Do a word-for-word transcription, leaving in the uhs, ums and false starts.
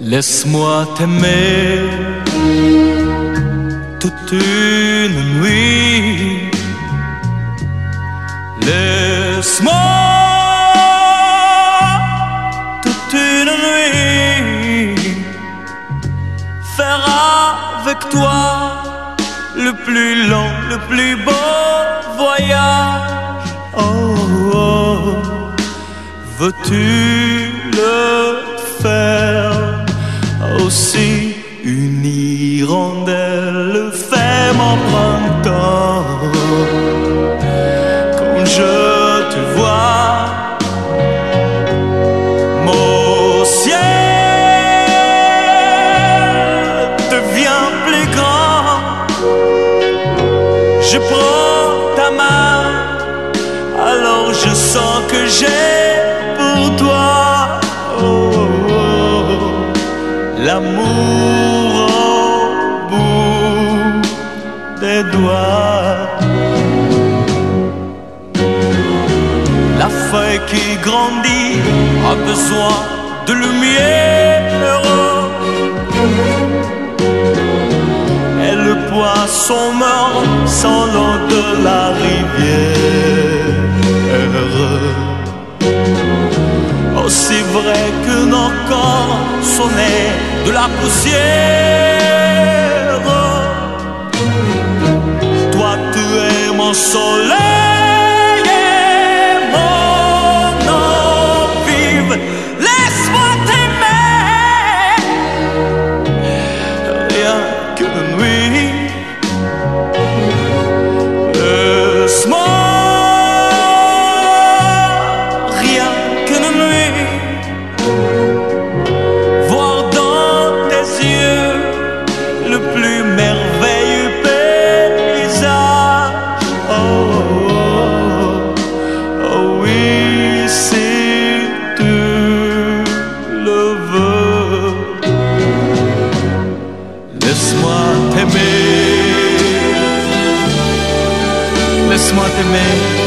Laisse-moi t'aimer toute une nuit. Laisse-moi toute une nuit faire avec toi le plus long, le plus beau voyage. Oh, oh. Veux-tu le faire aussi? Une hirondelle fait mon printemps. Quand je te vois, mon ciel devient plus grand. Je prends ta main, alors je sens que j'ai pour toi oh, oh, oh, l'amour au bout des doigts. La feuille qui grandit a besoin de lumière, et le poisson meurt sans l'eau de la rivière. Aussi vrai que nos corps sont nés de la poussière, toi tu es mon soleil et mon eau vive. Laisse-moi t'aimer rien qu'une nuit. Laisse-moi merveilleux paysage. Oh, oh, oh oui, si tu le veux. Laisse-moi t'aimer, laisse-moi t'aimer.